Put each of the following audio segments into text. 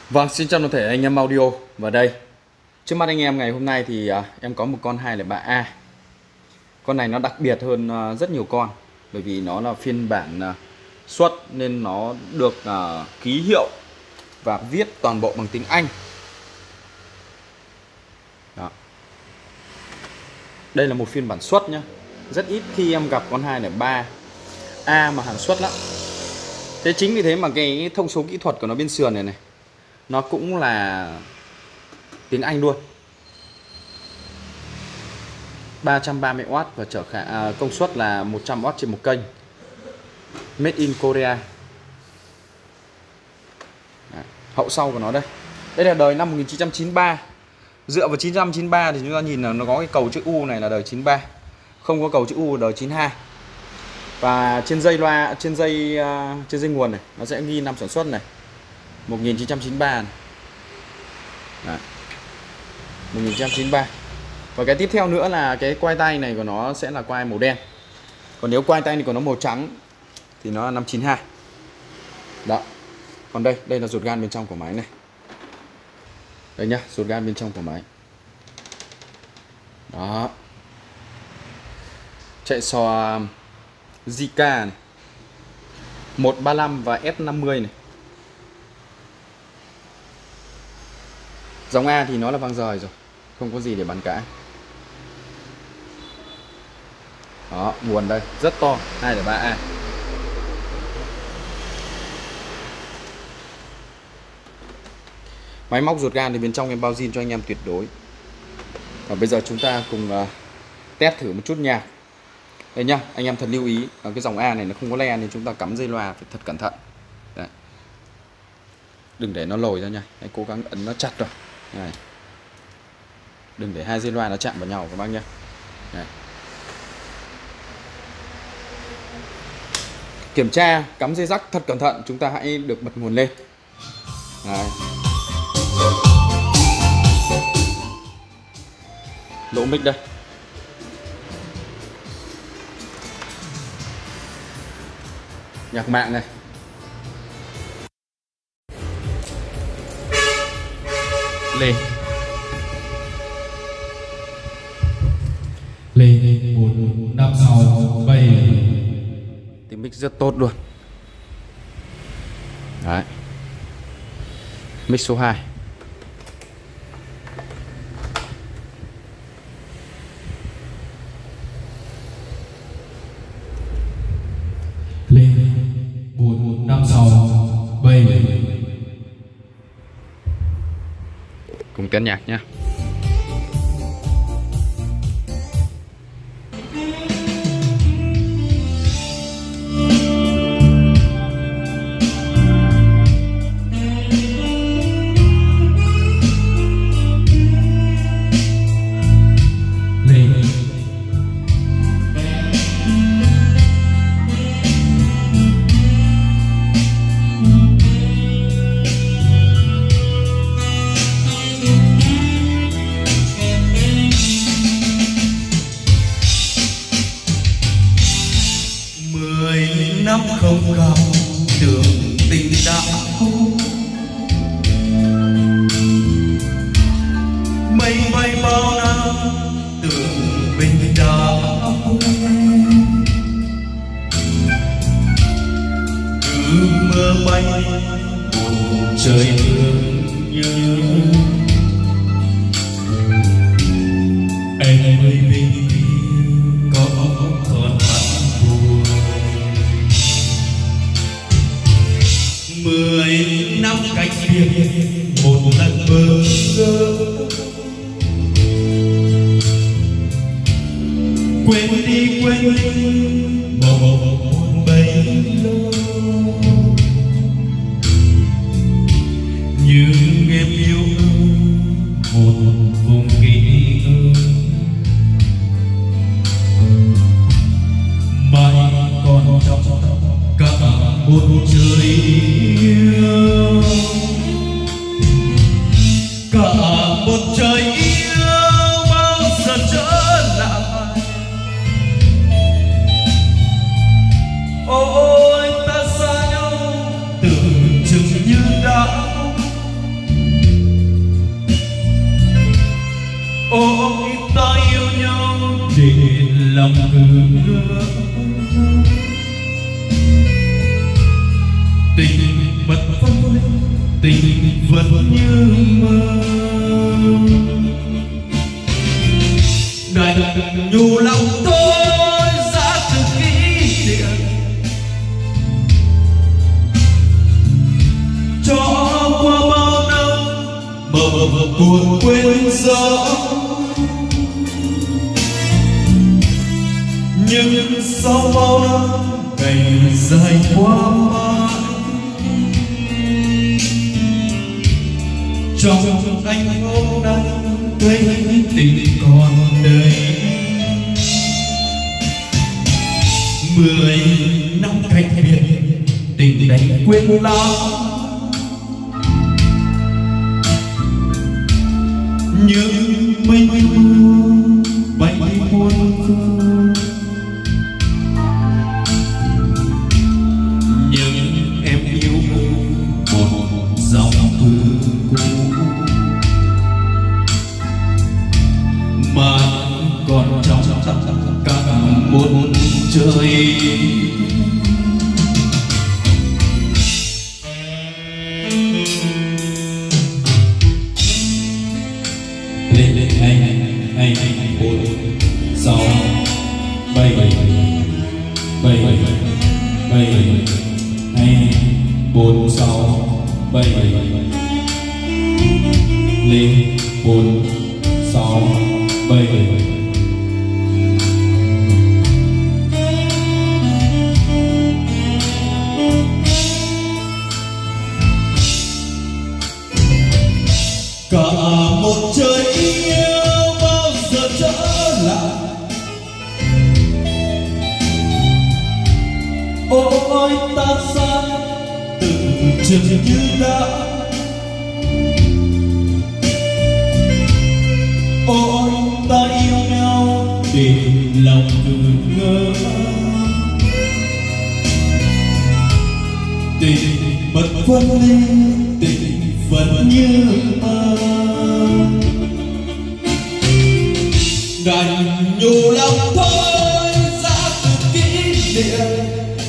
Vâng, xin chào toàn thể anh em audio. Và đây, trước mắt anh em ngày hôm nay thì em có một con 203A. Con này nó đặc biệt hơn rất nhiều con, bởi vì nó là phiên bản xuất nên nó được ký hiệu và viết toàn bộ bằng tiếng Anh. Đó. Đây là một phiên bản xuất nhá. Rất ít khi em gặp con 203A mà hàng xuất lắm. Thế chính vì thế mà cái thông số kỹ thuật của nó bên sườn này này, nó cũng là tiếng Anh luôn. 330W và công suất là 100W trên một kênh. Made in Korea. Đấy, hậu sau của nó đây. Đây là đời năm 1993. Dựa vào 993 thì chúng ta nhìn là nó có cái cầu chữ U này là đời 93. Không có cầu chữ U đời 92. Và trên dây loa, trên dây nguồn này nó sẽ ghi năm sản xuất này, 1993 này. Đấy. 1993. Và cái tiếp theo nữa là cái quai tay này của nó sẽ là quai màu đen. Còn nếu quai tay này của nó màu trắng thì nó là 592. Đó. Còn đây là ruột gan bên trong của máy này. Đây nhá, ruột gan bên trong của máy. Đó. Chạy sò Zika này, 135 và S50 này. Dòng A thì nó là vang rời rồi, không có gì để bàn cãi. Đó, nguồn đây rất to, 203A. Máy móc ruột gan thì bên trong em bao zin cho anh em tuyệt đối. Và bây giờ chúng ta cùng test thử một chút nhạc. Đây nhá, anh em thật lưu ý, ở cái dòng A này nó không có le nên chúng ta cắm dây loa phải thật cẩn thận. Đấy. Đừng để nó lồi ra nha, hãy cố gắng ấn nó chặt rồi. Này. Đừng để hai dây loa nó chạm vào nhau các bác nhé. Đấy. Kiểm tra cắm dây rắc thật cẩn thận, chúng ta hãy được bật nguồn lên. Đấy. Lỗ mic đây. Nhạc mạng này. Lên 1 5 6 7. Tiếng mic rất tốt luôn. Đấy. Mic số 2. Lên 1 5 6 7. Cùng test nhạc nhé. Năm không gặp tưởng tình đã khô, mây bay bao năm tưởng mình đã quên. Cứ mơ bay bầu trời thương nhớ, em ơi mình có còn hận buồn. 10 năm cách biệt một lần bơ vơ, quên đi một bấy lâu. Nhưng em yêu một vùng ký ức mãi còn trong cả một trời yêu, cả một trời yêu bao giờ trở lại. Ôi ta xa nhau tưởng chừng như đã tình vẫn như mơ. Đành nhủ lòng thôi giá từ kỷ niệm, cho qua bao năm mờ buồn quên gió. Nhưng sau bao năm ngày dài qua mãi, trong anh hôm nay thấy tình còn đây. 10 năm cách biệt tình đành quên lãng, những mây mưa bay muôn phương. Nhưng em yêu một dòng thư cũ mà còn trong cả một trời. Lên anh 4 6 7 7 2 4 6 7 lên 4 6 7. Cả một trời yêu bao giờ trở lại, ôi ta xa từng chừng như đã. Ôi ta yêu nhau để lòng cứ ngỡ, tình bất phân ly, tình vẫn như mơ. Đành nhủ lòng thôi giá từ kỷ niệm,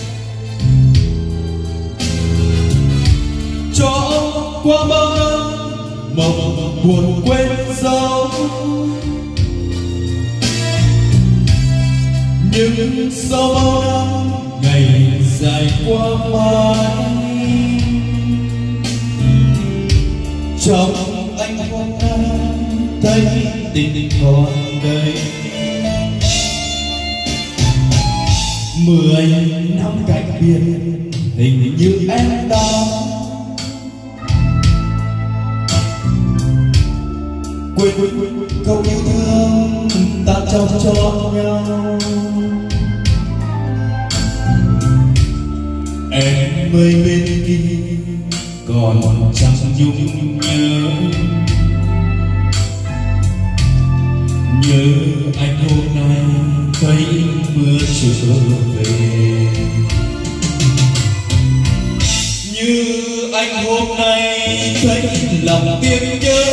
cho qua bao năm mộng buồn quên dấu. Nhưng sau bao năm ngày dài qua mãi, trong anh hôm nay thấy tình còn đây. 10 năm cách biệt hình như em ta quên câu yêu thương ta trao cho nhau. Em ơi bên kia còn chẳng nhung nhớ, nhớ anh hôm nay thấy mưa trở về. Như anh hôm nay thấy lòng tiếc nhớ,